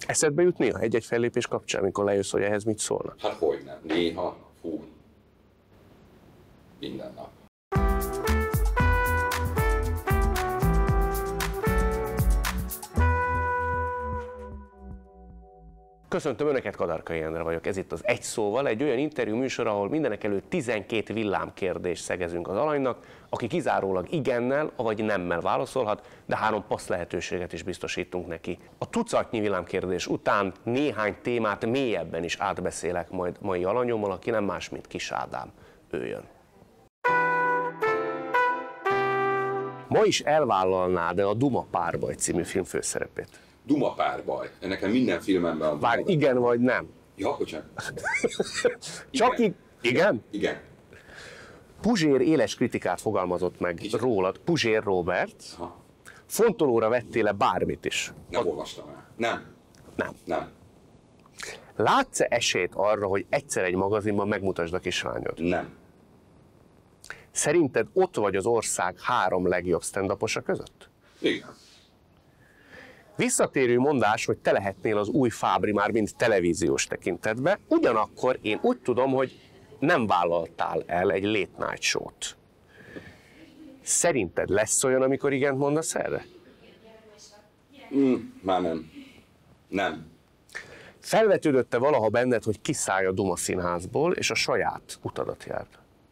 Eszedbe jut néha egy-egy fellépés kapcsán, amikor lejössz, hogy ehhez mit szólna? Hát hogyne, néha, minden nap. Köszöntöm Önöket, Kadarkai Endre vagyok. Ez itt az Egy szóval, egy olyan interjú műsor, ahol mindenekelőtt 12 villámkérdést szegezünk az alanynak, aki kizárólag igennel, vagy nemmel válaszolhat, de 3 passz lehetőséget is biztosítunk neki. A tucatnyi villámkérdés után néhány témát mélyebben is átbeszélek majd mai alanyommal, aki nem más, mint Kis Ádám. Ő jön. Ma is elvállalnád-e a Duma párbaj című film főszerepét? Duma párbaj. Nekem minden filmemben van. Várj, igen vagy nem? Ja, bocsánat. Csak igen? Igen. Puzsér éles kritikát fogalmazott meg rólad, Puzsér Róbert. Ha. Fontolóra vettél-e bármit is? Nem olvastam el. Nem. Látsz-e esélyt arra, hogy egyszer egy magazinban megmutasd a kislányod? Nem. Szerinted ott vagy az ország 3 legjobb stand-uposa között? Igen. Visszatérő mondás, hogy te lehetnél az új Fábri már mind televíziós tekintetben, ugyanakkor én úgy tudom, hogy nem vállaltál el egy late night show-t. Szerinted lesz olyan, amikor igent mondasz erre? Már nem. Nem. Felvetődött-e valaha benned, hogy kiszállj a Duma Színházból, és a saját utadat járd?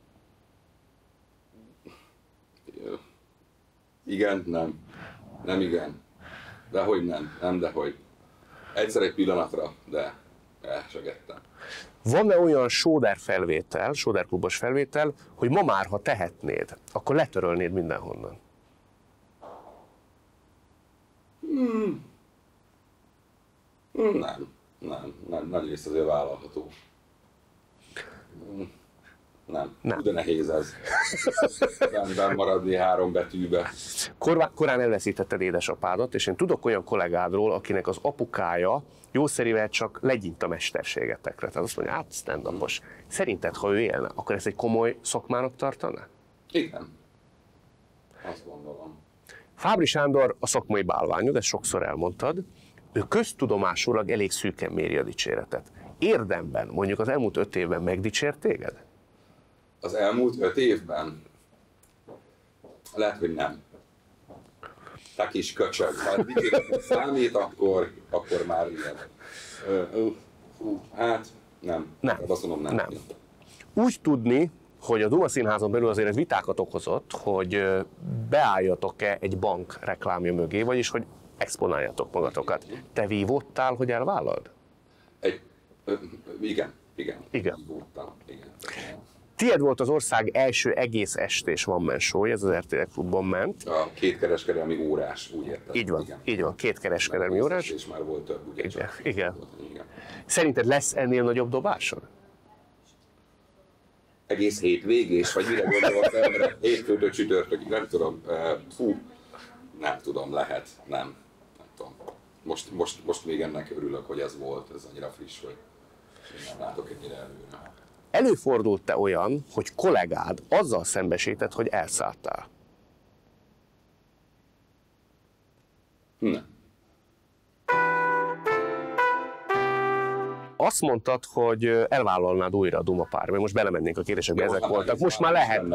Igen, nem. Nem igen. Dehogy nem. Nem, dehogy. Egyszer egy pillanatra, de elsegettem. Van-e olyan Sóder felvétel, Sóder klubos felvétel, hogy ma már, ha tehetnéd, akkor letörölnéd mindenhonnan? Nem. Nagy rész azért vállalható. Nem. De nehéz ez. Rendben maradni 3 betűbe. Korán elveszítetted édesapádat, és én tudok olyan kollégádról, akinek az apukája jószerivel csak legyint a mesterségetekre. Tehát azt mondja, stand-upos. Szerinted, ha ő élne, akkor ezt egy komoly szakmának tartaná? Igen. Azt gondolom. Fábri Sándor a szakmai bálványod, ezt sokszor elmondtad. Ő köztudomásulag elég szűken méri a dicséretet. Érdemben, mondjuk az elmúlt 5 évben megdicsért téged? Az elmúlt 5 évben? Lehet, hogy nem. Te kis köcsög. Ha dicséretet számít, akkor már ilyen. Hát nem. Azt mondom, nem. Úgy tudni, hogy a Duma Színházon belül azért ez vitákat okozott, hogy beálljatok-e egy bank reklámja mögé, vagyis hogy exponáljatok magatokat. Te vívódtál, hogy elvállald? Igen. Vívódtam, igen. Tied volt az ország első egész estés one-man show, ez az RTL Klubban ment. A 2 kereskedelmi órás, úgy értem. Így van, 2 kereskedelmi órás. És már volt több, ugye? Igen. Szerinted lesz ennél nagyobb dobásod? Egész hétvégés, vagy mire gondol az ember? Hétfőtől csütörtökig, nem tudom. Nem tudom, lehet, nem tudom. Most még ennek örülök, hogy ez volt, ez annyira friss, hogy nem látok ennyire előre. Előfordult-e olyan, hogy kollégád azzal szembesített, hogy elszálltál? Nem. Azt mondtad, hogy elvállalnád újra a Duma párbaj. Most belemennénk a kérdésekbe, ezek voltak. Most már lehet.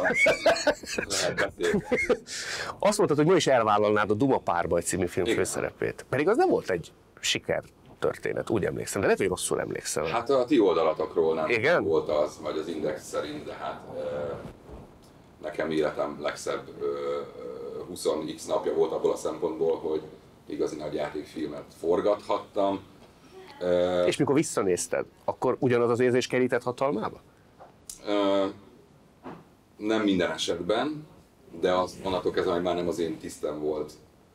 Azt mondtad, hogy ma is elvállalnád a Duma párbaj című film főszerepét. Pedig az nem volt egy sikertörténet, úgy emlékszem, de lehet, hogy rosszul emlékszem. Hát a ti oldalatokról nem igen? Volt az, vagy az Index szerint, de hát nekem életem legszebb 20x napja volt abból a szempontból, hogy igazi nagy játékfilmet forgathattam. És mikor visszanézted, akkor ugyanaz az érzés kerített hatalmába? Nem minden esetben, de onnantól kezdve, hogy már nem az én tisztem volt.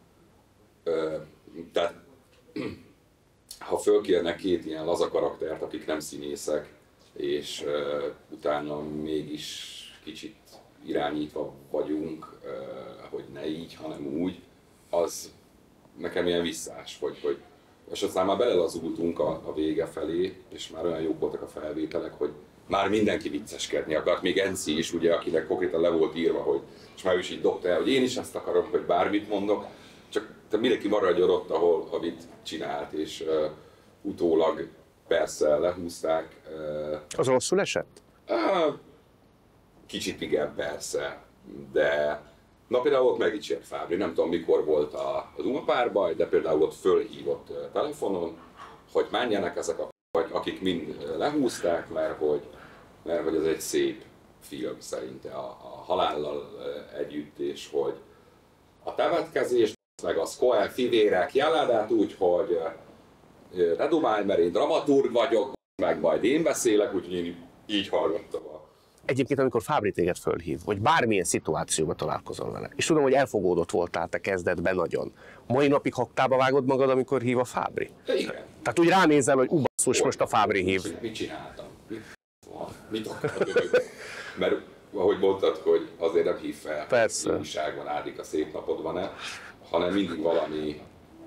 Tehát ha fölkérnek 2 ilyen laza karaktert, akik nem színészek, és utána mégis kicsit irányítva vagyunk, hogy ne így, hanem úgy, az nekem ilyen visszás, hogy és aztán már belelazultunk a vége felé, és már olyan jók voltak a felvételek, hogy már mindenki vicceskedni akart, még Enci is, ugye, akinek konkrétan le volt írva, hogy, és már ő is így dobta el, hogy én is ezt akarom, hogy bármit mondok, csak tehát mindenki maradjon ott, amit csinált, és utólag persze lehúzták. Az rosszul esett? Kicsit igen, persze, de na például ott megdicsért Fábri, nem tudom mikor volt az Uma-párbaj, de például ott fölhívott telefonon, hogy menjenek ezek a vagy akik mind lehúzták, mert hogy ez egy szép film szerinte a halállal együtt, és hogy a temetkezés, meg a Skoel fivérek jelentet úgy, hogy ne dumálj, mert én dramaturg vagyok, meg majd én beszélek, úgyhogy én így hallgattam. Egyébként, amikor Fábri téged fölhív, vagy bármilyen szituációban találkozol vele, és tudom, hogy elfogódott voltál te kezdetben nagyon. Mai napig haktába vágod magad, amikor hív a Fábri? Igen. Tehát úgy ránézel, hogy basszus, most a Fábri hív. Mit csináltam? Mit akartam? Mert ahogy mondtad, hogy azért nem hív fel, persze. Hogy újságban Ádika, szép napod van-e, hanem mindig valami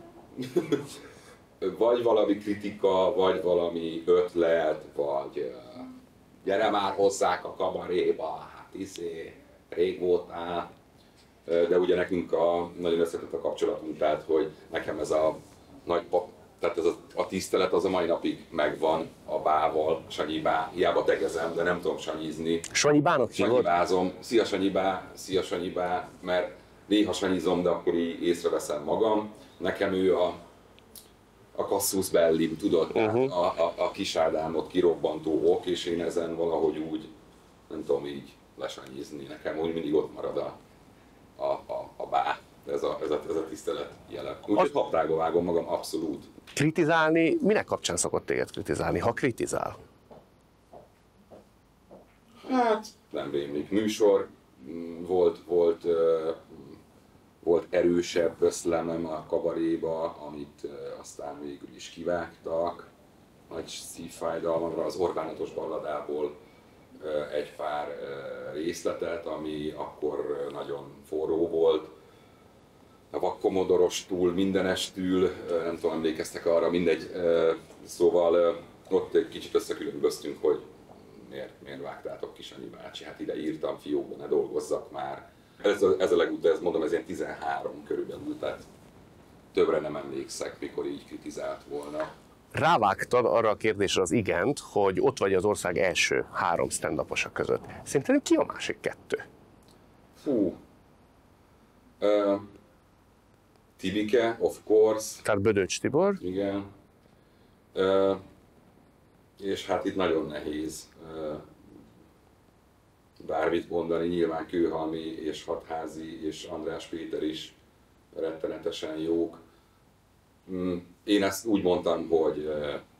vagy valami kritika, vagy valami ötlet, vagy gyere már hozzák a kabaréba, hát rég voltál. De ugye nekünk nagyon összetett a kapcsolatunk, tehát hogy nekem ez a nagy tehát ez a tisztelet az a mai napig megvan a Bával, Sanyi Bá, hiába tegezem, de nem tudom sanyízni. Sanyi Bának hívod? Sanyibázom, szia Sanyi Bá, mert néha sanyizom, de akkor így észreveszem magam. Nekem ő a Cassius Bellim, tudod, a kis Ádámot kirobbantó ok, és én ezen valahogy úgy, nem tudom így lesanyizni. Nekem úgy mindig ott marad a Bá, ez a tisztelet jele. Úgyhogy haptágba vágom magam, abszolút. Kritizálni, minek kapcsán szokott téged kritizálni, ha kritizál? Hát, nem rémlik. Műsor volt erősebb összlemem a kabaréba, amit aztán végül is kivágtak. Nagy szívfájdalmamra az Orbánatos balladából egy pár részletet, ami akkor nagyon forró volt. A vakkomodorostól, mindenestül, nem tudom, emlékeztek arra, mindegy. Szóval ott egy kicsit összekülönböztünk, hogy miért vágtátok ki Sanyi bácsi, hát ide írtam fiókba, ne dolgozzak már. Ez a legutóbb, ezt mondom, ez ilyen 13 körülbelül, tehát többre nem emlékszek, mikor így kritizált volna. Rávágtad arra a kérdésre az igent, hogy ott vagy az ország első 3 stand-uposa között. Szerinted ki a másik 2? Fú. Tibike, of course. Tehát Bödöcs Tibor. Igen. És hát itt nagyon nehéz bármit mondani, nyilván Kőhalmi és Hatházi és András Péter is rettenetesen jók. Én ezt úgy mondtam, hogy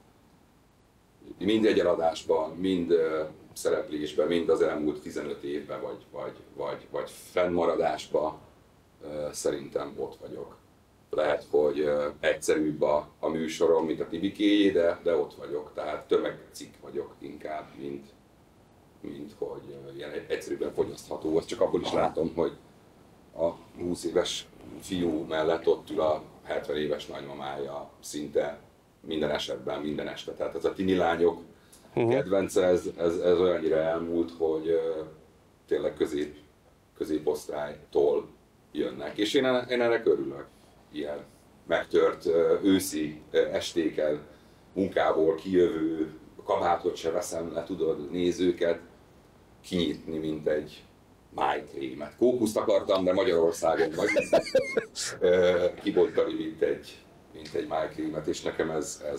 mind egyeladásban, mind szereplésben, mind az elmúlt 15 évben, vagy fennmaradásban szerintem ott vagyok. Lehet, hogy egyszerűbb a műsorom, mint a Tibikéjé, de ott vagyok. Tehát tömegcikk vagyok inkább, mint hogy ilyen egyszerűbben fogyasztható. Azt csak abból is látom, hogy a 20 éves fiú mellett ott ül a 70 éves nagymamája szinte minden esetben, minden este. Tehát ez a tini lányok kedvence, ez olyannyira elmúlt, hogy tényleg középosztálytól jönnek. És én ennek örülök. Ilyen megtört őszi estéken, munkából kijövő, kabátot se veszem le, tudod, nézőket kinyitni, mint egy májkrémet. Kókuszt akartam, de Magyarországon vagy kibontani, mint egy májkrémet, és nekem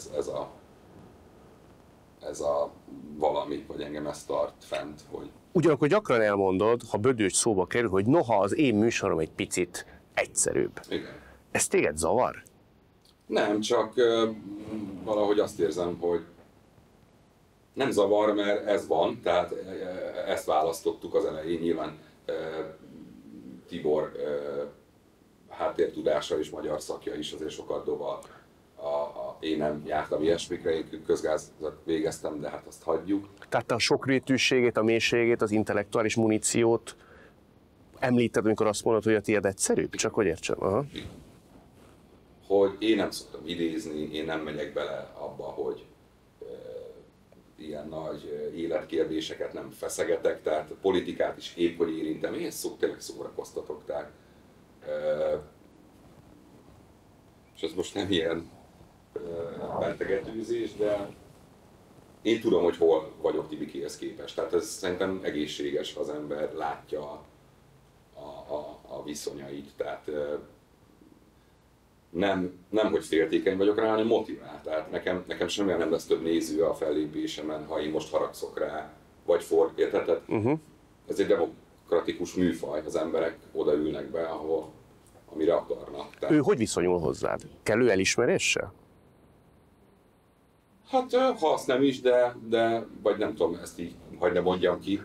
ez a valami, hogy engem ez tart fent, hogy... Ugyanakkor gyakran elmondod, ha Bödöcs szóba kerül, hogy noha az én műsorom egy picit egyszerűbb. Igen. Ez téged zavar? Nem, csak valahogy azt érzem, hogy nem zavar, mert ez van, tehát ezt választottuk az elején, nyilván Tibor háttértudása és magyar szakja is azért sokat dob én nem jártam ilyesmikre, én közgázat végeztem, de hát azt hagyjuk. Tehát a sokrétűségét, a mélységét, az intellektuális muníciót említed, amikor azt mondod, hogy a tiéd egyszerűbb? Csak hogy értsem. Aha. Hogy én nem szoktam idézni, én nem megyek bele abba, hogy ilyen nagy életkérdéseket nem feszegetek, tehát a politikát is épp, hogy érintem, én tényleg szórakoztatok, tehát és ez most nem ilyen bentegetőzés, de én tudom, hogy hol vagyok Tibikéhez képest. Tehát ez szerintem egészséges, ha az ember látja a viszonyait. Tehát nem hogy féltékeny vagyok rá, hanem motivált. Tehát nekem semmivel nem lesz több néző a fellépésemen, ha én most haragszok rá, vagy érted? Ez egy demokratikus műfaj, az emberek odaülnek be, amire akarnak. Tehát... Ő hogy viszonyul hozzád? Kellő elismeréssel? Hát ha azt nem is, de vagy nem tudom, ezt így hagyd ne mondjam ki.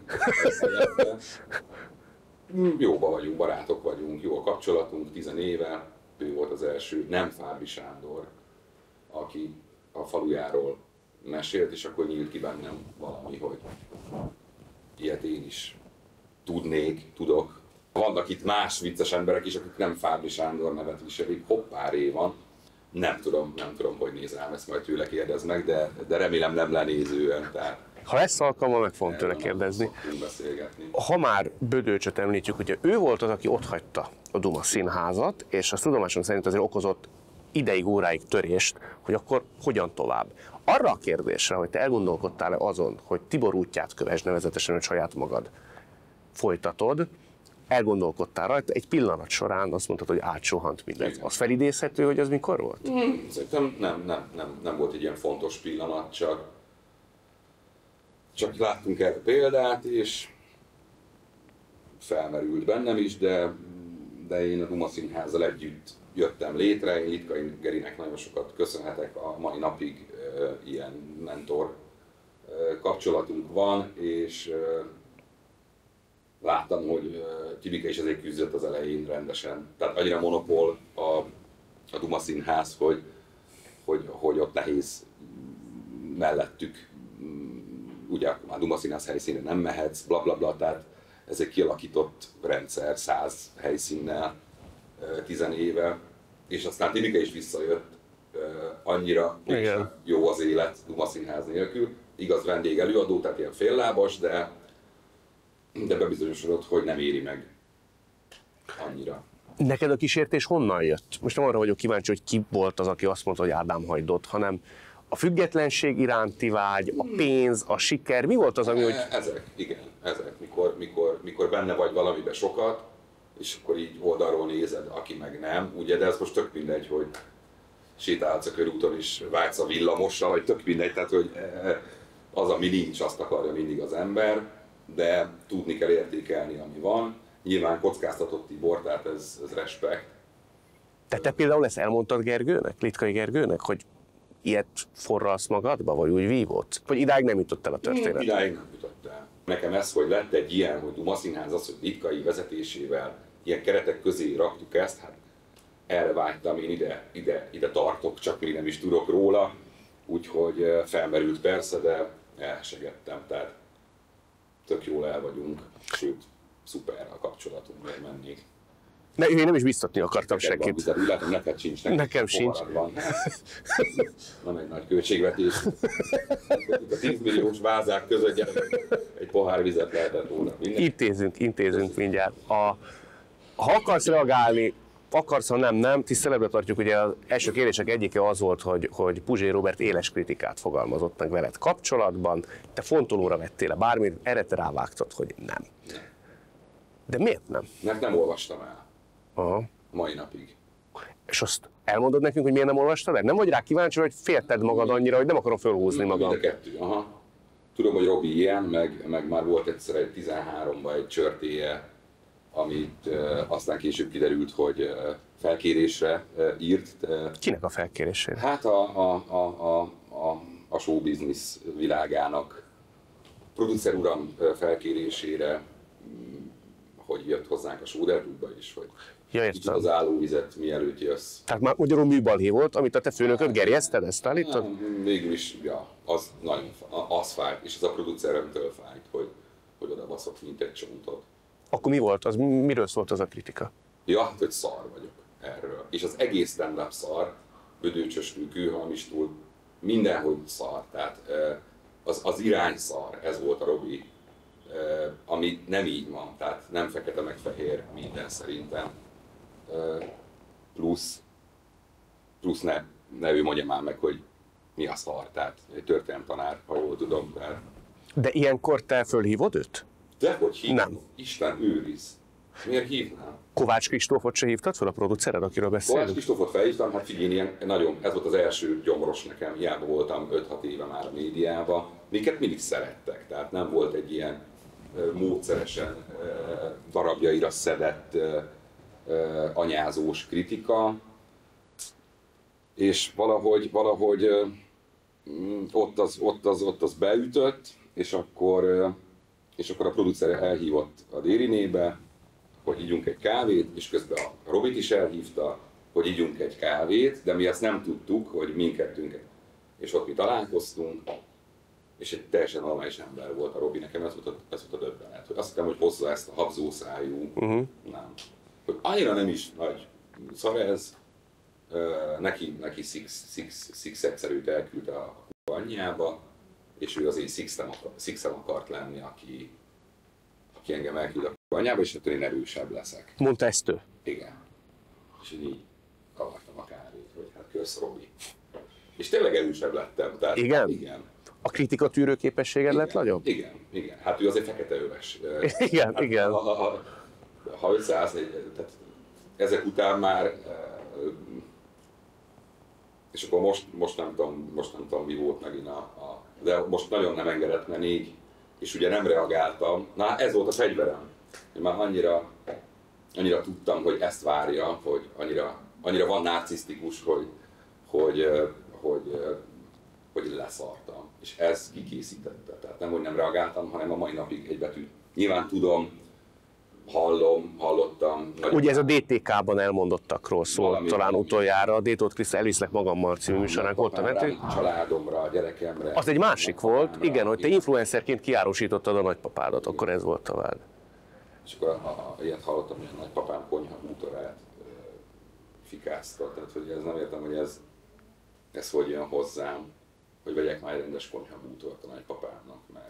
Jóba vagyunk, barátok vagyunk, jó a kapcsolatunk, 10 éve. Ő volt az első, nem Fábri Sándor, aki a falujáról mesélt, és akkor nyílt ki bennem valami, hogy ilyet én is tudok. Vannak itt más vicces emberek is, akik nem Fábri Sándor nevet viselik, hoppáré van. Nem tudom, hogy néz rám, ezt majd tőle kérdez meg, de remélem nem lenézően. Tehát ha lesz alkalma, meg fogom tőle kérdezni. Ha már Bödöcsöt említjük, ugye ő volt az, aki otthagyta a Duma Színházat, és azt tudomásom szerint azért okozott ideig, óráig törést, hogy akkor hogyan tovább. Arra a kérdésre, hogy te elgondolkodtál-e azon, hogy Tibor útját kövess, nevezetesen, hogy saját magad folytatod, elgondolkodtál rajta, egy pillanat során azt mondtad, hogy átsuhant mindez. Az felidézhető, hogy az mikor volt? Szerintem nem volt egy ilyen fontos pillanat, csak láttunk erre példát, és felmerült bennem is, de én a Duma Színházzal együtt jöttem létre, én Litkai Gerinek nagyon sokat köszönhetek, a mai napig ilyen mentor kapcsolatunk van, és láttam, hogy Tibike is ezért küzdött az elején rendesen. Tehát annyira monopól a Duma Színház, hogy ott nehéz mellettük, ugye már Duma Színház helyszínre nem mehetsz, blablabla, bla, bla, tehát ez egy kialakított rendszer 100 helyszínnel 10 éve, és aztán Tibike is visszajött, annyira jó az élet Duma Színház nélkül. Igaz, vendégelőadó, tehát ilyen féllábas, de bebizonyosodott, hogy nem éri meg annyira. Neked a kísértés honnan jött? Most nem arra vagyok kíváncsi, hogy ki volt az, aki azt mondta, hogy Ádám hagydott, hanem a függetlenség iránti vágy, a pénz, a siker, mi volt az, ami, hogy... Ezek, mikor benne vagy valamiben sokat, és akkor így oldalról nézed, aki meg nem, ugye, de ez most tök mindegy, hogy sétálsz a körúton és vágysz a villamosra, vagy tök mindegy, tehát hogy az, ami nincs, azt akarja mindig az ember, de tudni kell értékelni, ami van. Nyilván kockáztatott Tibor, tehát ez respekt. Te például ezt elmondtad Gergőnek, Litkai Gergőnek, hogy ilyet forralsz magadba, vagy úgy vívott? Vagy idáig nem jutott el a történet? Idáig nem jutott el. Nekem ez, hogy lett egy ilyen, hogy Duma Színház az, hogy Litkai vezetésével ilyen keretek közé raktuk ezt, hát erre vágytam, én ide tartok, csak még nem is tudok róla. Úgyhogy felmerült persze, de elsegettem, tehát tök jól el vagyunk, sőt, szuper a kapcsolatunk, miért mennék. Én nem is biztatni akartam senkit. Úgy látom, neked sincs. Nekem sincs. Van. Nem egy nagy költségvetés. A 10 milliós vázák között egy pohár vizet lehetett volna. Intézünk mindjárt. Ha akarsz reagálni, ha nem, tiszteletbe tartjuk, ugye az első kérdések egyike az volt, hogy Puzsé Róbert éles kritikát fogalmazott meg veled kapcsolatban, te fontolóra vettél bármit, erre te rávágtad, hogy nem. De miért nem? Mert nem olvastam el. Aha. Mai napig. És azt elmondod nekünk, hogy miért nem olvastad el? Nem vagy rá kíváncsi, hogy félted magad annyira, hogy nem akarom fölhúzni magam? Mind a kettő, aha. Tudom, hogy Robi ilyen, meg már volt egyszer egy 13-ban egy csörtéje, amit aztán később kiderült, hogy felkérésre írt. Kinek a felkérésére? Hát a showbiznisz világának producer uram felkérésére, hogy jött hozzánk a Sóderklubba is, hogy kicsit az állóvizet mielőtt jössz. Tehát már magyarul műbalhé volt, amit a te főnököd gerjeszted, ezt állítod? Végül is, ja, az nagyon az fájt, és az a produceremtől fájt, hogy oda baszok, mint egy csontot. Akkor mi volt az? Miről szólt az a kritika? Ja, hát, hogy szar vagyok erről. És az egész stand-up szar, Bödöcsöstől, Kőhalmistól, mindenhogy szar. Tehát az irány szar, ez volt a Robi. Ami nem így van, tehát nem fekete meg fehér minden szerintem. Plusz plusz ne ő mondja már meg, hogy mi a szar, tehát egy történelemtanár, ha jól tudom. De ilyenkor te fölhívod őt? Dehogy hívom? Nem. Isten őriz. Miért hívnám? Kovács Kristófot se hívtad fel, a producered, akiről beszélünk? Kovács Kristófot felhívtam, hát figyelj, ilyen nagyon, ez volt az első gyomros nekem, hiába voltam 5-6 éve már a médiában, minket mindig szerettek, tehát nem volt egy ilyen módszeresen darabjaira szedett anyázós kritika, és valahogy ott az beütött, és akkor a producer elhívott a Dérinébe, hogy ígyunk egy kávét, és közben a Robit is elhívta, hogy ígyunk egy kávét, de mi ezt nem tudtuk, hogy mindkettőnk. És ott mi találkoztunk, és egy teljesen normális ember volt a Robi, nekem ez volt a döbbenet, hogy azt hittem, hogy hozza ezt a habzószájú, nem. Hogy annyira nem is nagy szar ez, neki Six-szerűt elküldte a anyjába, és ő azért Six-em akart lenni, aki engem elküld a anyjába, és ettől én erősebb leszek. Mondta ezt ő? Igen. És így kavartam a kávét, hogy hát kösz Robi. És tényleg erősebb lettem. Tehát, igen? Igen. A kritika tűrő képességed lett nagyobb? Igen. Hát ő azért fekete öves. Igen, hát, igen. Ha 500, tehát ezek után már, és akkor most nem tudom mi volt megint de most nagyon nem engedett, mert és ugye nem reagáltam. Na ez volt a fegyverem. Én már annyira tudtam, hogy ezt várja, hogy annyira van narcisztikus, hogy leszartam. És ez kikészítette. Tehát nem, hogy nem reagáltam, hanem a mai napig egy betűt. Nyilván tudom, hallottam. Ugye ez a DTK-ban elmondottakról szólt talán utoljára, a Détót Kriszta elviszlek magammal című műsorán volt a vető. Családomra, a gyerekemre. Az egy másik volt, igen, hogy te influencerként kiárusítottad a nagypapádat, akkor ez volt a vád. És akkor ilyet hallottam, hogy a nagypapám konyha bútorát fikázta, tehát hogy ez nem értem, hogy ez hogy jön hozzám, hogy vegyek már rendes konyha bútort a nagypapámnak, mert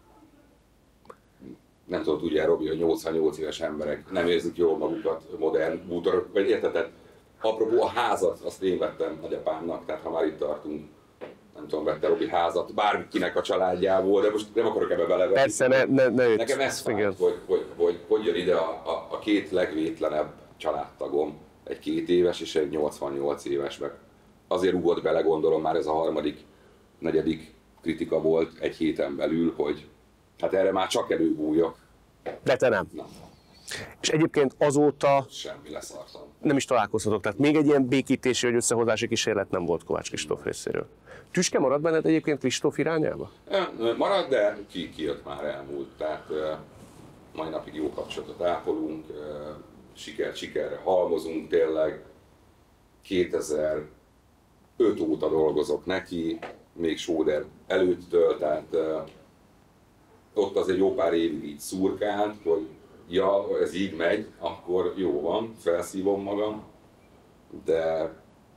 nem tudod, ugye Robi, hogy 88 éves emberek nem érzik jól magukat modern bútorok, vagy érted? Tehát, apropó a házat, azt én vettem nagyapámnak, tehát ha már itt tartunk, nem tudom, vette Robi házat bárkinek a családjából, de most nem akarok ebbe belevenni. Persze, ne nekem ez fájt, hogy jön ide a két legvétlenebb családtagom, egy 2 éves és egy 88 éves, meg azért rúgott bele, gondolom már ez a 3., 4. kritika volt egy héten belül, hogy hát erre már csak előbújok. De te nem. Nem. És egyébként azóta semmi, leszartam. Nem is találkozhatok, tehát még egy ilyen békítési vagy összehozási kísérlet nem volt Kovács Kristóf részéről. Tüske marad benned egyébként Kristóf irányába? Marad, de kijött már, elmúlt, tehát mai napig jó kapcsolatot ápolunk, sikerre halmozunk tényleg. 2005 óta dolgozok neki, még Sóder előttől, tehát ott azért jó pár évig így szurkált, hogy ja, ez így megy, akkor jó van, felszívom magam, de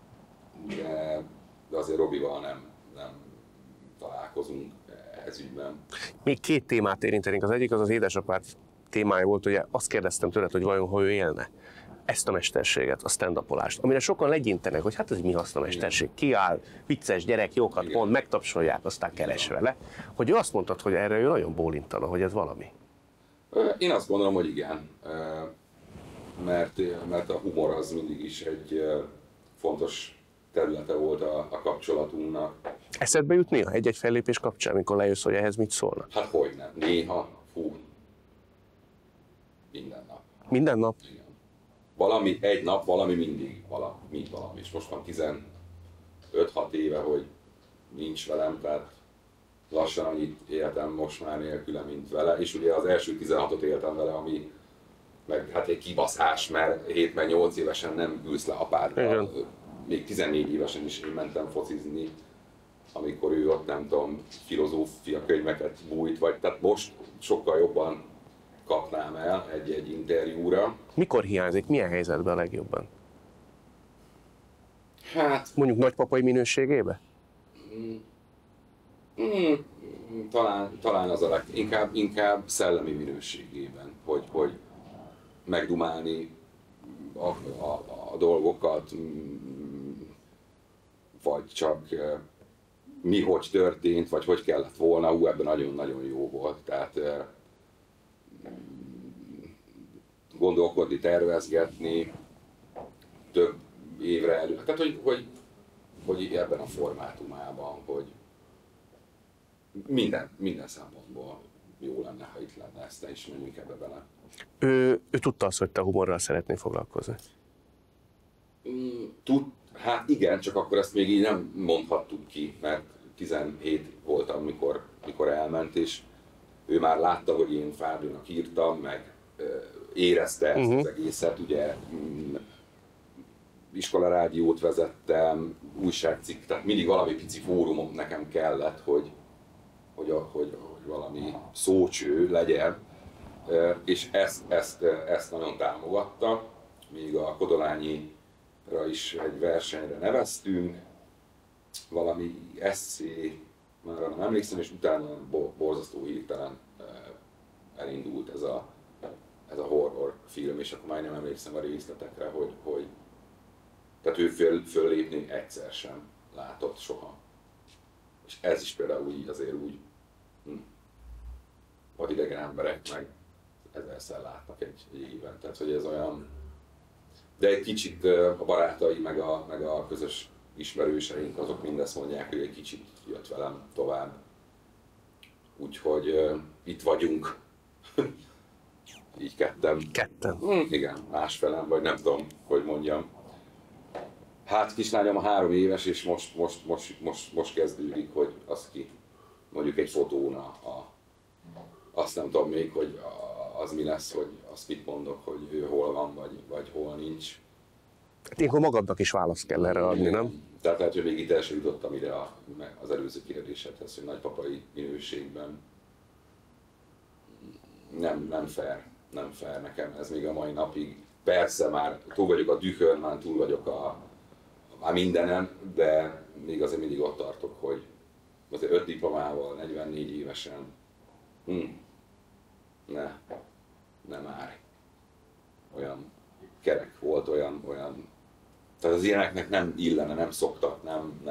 azért Robival nem találkozunk ez ügyben. Még 2 témát érintenénk. Az egyik az édesapád témája volt, ugye azt kérdeztem tőled, hogy vajon ha ő élne ezt a mesterséget, a stand-upolást, amire sokan legyintenek, hogy hát ez mi haszna mesterség, kiáll, vicces gyerek, jókat mond, megtapsolják, aztán keres vele, hogy ő azt mondtad, hogy erre ő nagyon bólintana, hogy ez valami. Én azt gondolom, hogy igen, mert a humor az mindig is egy fontos területe volt a kapcsolatunknak. Eszedbe jut néha egy-egy fellépés kapcsán, amikor lejössz, hogy ehhez mit szólna? Hát hogyne, néha, minden nap. Minden nap? Igen. Valami egy nap, valami mindig, valami. És most van 15-6 éve, hogy nincs velem, tehát lassan annyit éltem most már nélküle, mint vele. És ugye az első 16-ot éltem vele, ami meg hát egy kibaszás, mert 7-8 évesen nem ülsz le apádra. Még 14 évesen is én mentem focizni, amikor ő ott nem tudom, filozófia könyveket bújt, vagy tehát most sokkal jobban kapnám el egy interjúra. Mikor hiányzik? Milyen helyzetben a legjobban? Hát... Mondjuk nagypapai minőségében? Talán az a inkább szellemi minőségében, hogy megdumálni a dolgokat, vagy csak mi hogy történt, vagy hogy kellett volna, ebben nagyon-nagyon jó volt. Tehát gondolkodni, tervezgetni több évre elő. Tehát, hogy ebben a formátumában, hogy minden szempontból jó lenne, ha itt lenne, ezt ne is menjünk ebbe bele. Ő tudta azt, hogy te humorral szeretnél foglalkozni? Hát igen, csak akkor ezt még így nem mondhattuk ki, mert 17 voltam, mikor elment, és ő már látta, hogy én Fábrinak írtam, meg érezte ezt az egészet, ugye iskolarádiót vezettem, újságcikk, tehát mindig valami pici fórumom nekem kellett, hogy valami szócső legyen, és ezt nagyon támogatta, míg a Kodolányira is egy versenyre neveztünk, valami eszé, már nem emlékszem, és utána borzasztó hirtelen elindult ez a horror film, és akkor már nem emlékszem a részletekre, hogy tehát ő föllépni egyszer sem látott soha. És ez is például így azért úgy vagy idegen emberek meg ezerszer látnak egy éven, tehát hogy ez olyan. De egy kicsit a barátai meg a közös ismerőseink azok mindezt mondják, hogy egy kicsit jött velem tovább. Úgyhogy itt vagyunk. Így ketten. Igen, másfelem, vagy nem tudom, hogy mondjam. Hát kislányom a 3 éves, és most kezdődik, hogy az ki mondjuk egy fotón azt nem tudom még, hogy az mi lesz, hogy azt mit mondok, hogy ő hol van, vagy hol nincs. Hát ilyenkor magadnak is választ kell erre adni, nem? Tehát lehet, hogy még itt el sem jutottam ide az előző kérdésedhez, hogy nagypapai minőségben nem fair nekem ez még a mai napig. Persze már túl vagyok a dühön, már túl vagyok már mindenen, de még azért mindig ott tartok, hogy azért 5 diplomával, 44 évesen, ne már. Olyan kerek volt, olyan. Tehát az ilyeneknek nem illene, nem szoktak,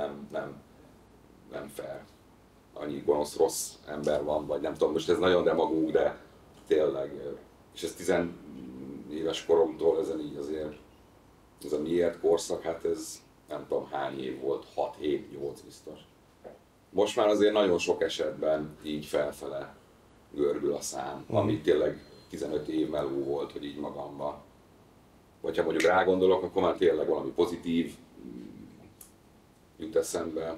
nem fair. Annyi gonosz, rossz ember van, vagy nem tudom, most ez nagyon demagóg, de tényleg. És ez 10 éves koromtól ezen így azért, ez a miért korszak, hát ez nem tudom hány év volt, 6-7-8 biztos. Most már azért nagyon sok esetben így felfele görbül a szám, ami tényleg 15 év meló volt, hogy így magamba. Vagy ha mondjuk rágondolok, akkor már tényleg valami pozitív jut eszembe.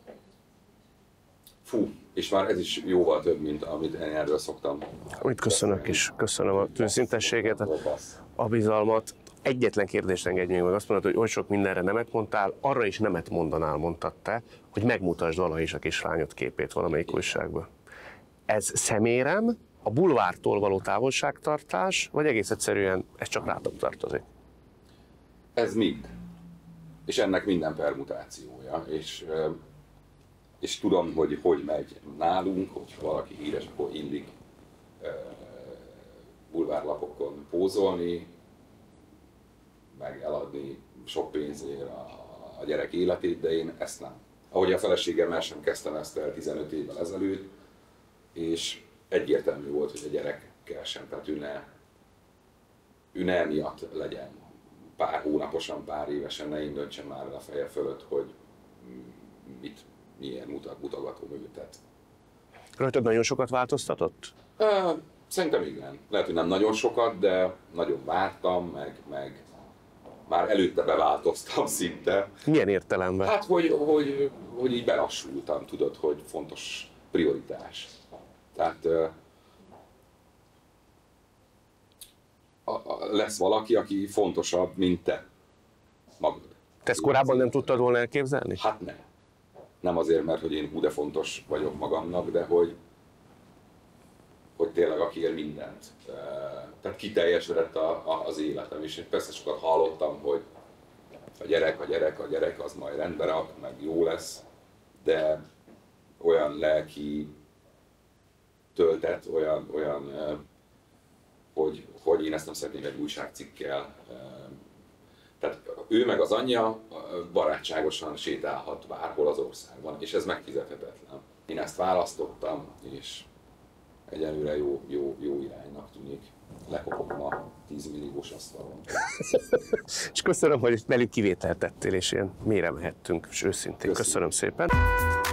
Fú, és már ez is jóval több, mint amit én erről szoktam. Amit köszönök is, köszönöm a őszintességet, a bizalmat. Egyetlen kérdést engedj még meg, azt mondod, hogy oly sok mindenre nemet mondtál, arra is nemet mondanál, mondtad te, hogy megmutasd valaha is a kislányod képét valamelyik újságban. Ez szemérem, a bulvártól való távolságtartás, vagy egész egyszerűen ez csak rátok tartozik? Ez mind. És ennek minden permutációja. És tudom, hogy megy nálunk, hogy valaki híres, akkor illik bulvárlapokon pózolni, meg eladni sok pénzért a gyerek életét, de én ezt nem. Ahogy a feleségemmel sem kezdtem ezt el 15 évvel ezelőtt, és egyértelmű volt, hogy a gyerekkel sem, tehát ő ne emiatt legyen pár hónaposan, pár évesen, ne én döntsem már el a feje fölött, hogy milyen mutogatom őtet. Rajtad nagyon sokat változtatott? Szerintem igen. Lehet, hogy nem nagyon sokat, de nagyon vártam, meg már előtte beváltoztam szinte. Milyen értelemben? Hát, hogy így belassultam, tudod, hogy fontos prioritás. Tehát lesz valaki, aki fontosabb, mint te magad. Te ezt korábban nem tudtad volna elképzelni? Hát nem. Nem azért, mert hogy én hú de fontos vagyok magamnak, de hogy tényleg aki ér mindent. Tehát kiteljesedett az életem, és persze sokat hallottam, hogy a gyerek az majd rendbe rak, meg jó lesz, de olyan lelki töltet, olyan hogy én ezt nem szeretném egy újságcikkel. Tehát ő meg az anyja barátságosan sétálhat bárhol az országban, és ez megfizethetetlen. Én ezt választottam, és egyelőre jó iránynak tűnik. Lekopogom a 10 milliós asztalon. És köszönöm, hogy velük kivételt tettél, és ilyen mélyre mehettünk, és őszintén köszönöm szépen.